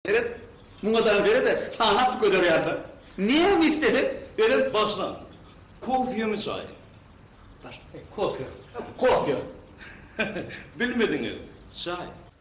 Evet, buna da göre de sana yaptık öder yardı. Niye mi istedin? Dedim, Başla. Kofiye mi say? Kofya. Kofya. Bilmedin mi? Say.